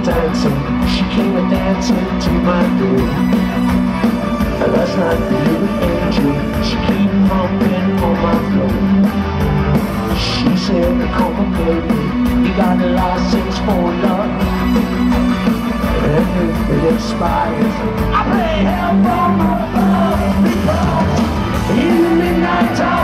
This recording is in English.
dancing, she came a dancing to my door. Last night the angel, she came pumping on my floor. She said, come on baby, you got a license for love. And if it expires, I pay hell for my love. Because in the midnight time